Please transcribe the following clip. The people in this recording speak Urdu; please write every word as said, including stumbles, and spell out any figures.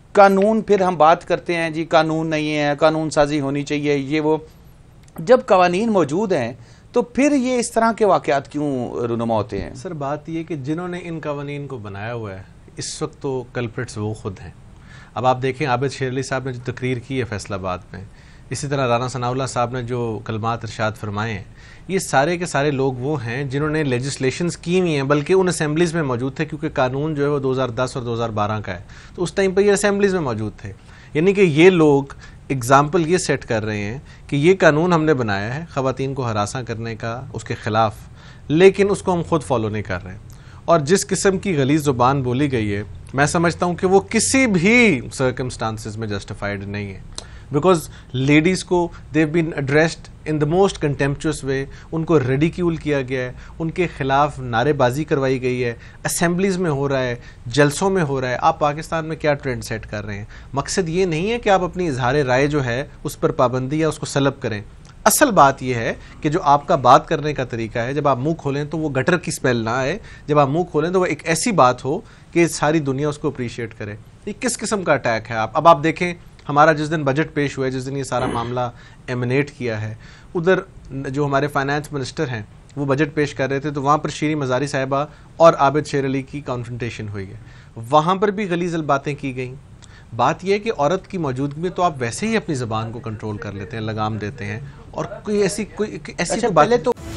قانون پھر ہم بات کرتے ہیں جی قانون نہیں ہے, قانون سازی ہونی چاہیے, یہ وہ. جب قوانین موجود ہیں تو پھر یہ اس طرح کے واقعات کیوں رونما ہوتے ہیں؟ سر بات یہ کہ جنہوں نے ان قوانین کو بنایا ہوا ہے اس وقت تو کلپریٹس وہ خود ہیں. اب آپ دیکھیں عابد شیر علی صاحب نے جو تقریر کی ہے فیصل آباد میں, اسی طرح رانا ثناء اللہ صاحب نے جو کلمات ارشاد فرمائے ہیں, یہ سارے کے سارے لوگ وہ ہیں جنہوں نے لیجسلیشنز کی ہوئی ہیں, بلکہ ان اسمبلیز میں موجود تھے, کیونکہ قانون جو ہے وہ دو ہزار دس اور دو ہزار بارہ کا ہے, تو اس ٹائم پہ یہ اسمبلیز میں موجود تھے. یعنی کہ یہ لوگ اگزامپل یہ سیٹ کر رہے ہیں کہ یہ قانون ہم نے بنایا ہے خواتین کو ہراساں کرنے کا, اس کے خلاف, لیکن اس کو ہم خود فالو نہیں کر رہے. اور جس قسم کی غلیظ زبان بولی گئی ہے, میں سمجھتا ہوں کہ وہ کسی بھی سرکمسٹانسز میں جسٹیفائڈ نہیں ہے, بیکاز لیڈیز کو دیو بین ایڈریسڈ ان دا موسٹ کنٹمپچوس وے, ان کو ریڈیکیول کیا گیا ہے, ان کے خلاف نعرے بازی کروائی گئی ہے, اسمبلیز میں ہو رہا ہے, جلسوں میں ہو رہا ہے. آپ پاکستان میں کیا ٹرینڈ سیٹ کر رہے ہیں؟ مقصد یہ نہیں ہے کہ آپ اپنی اظہار رائے جو ہے اس پر پابندی یا اس کو سلب کریں. اصل بات یہ ہے کہ جو آپ کا بات کرنے کا طریقہ ہے, جب آپ منہ کھولیں تو وہ گٹر کی سمیل نہ آئے, جب آپ منہ کھولیں تو وہ ایک ایسی بات ہو کہ ساری دنیا اس کو اپریشیٹ کرے. یہ کس قسم کا اٹیک ہے؟ آپ اب آپ دیکھیں ہمارا جس دن بجٹ پیش ہوا ہے, جس دن یہ سارا معاملہ ایمنیٹ کیا ہے, ادھر جو ہمارے فائنانس منسٹر ہیں وہ بجٹ پیش کر رہے تھے, تو وہاں پر شیریں مزاری صاحبہ اور عابد شیر علی کی کانفرنٹیشن ہوئی ہے, وہاں پر بھی غلیظ باتیں کی گئیں. بات یہ ہے کہ عورت کی موجودگی میں تو آپ ویسے ہی اپنی زبان کو کنٹرول کر لیتے ہیں, لگام دیتے ہیں, اور کوئی ایسی کوئی ایسی اچھا بات پہلے تو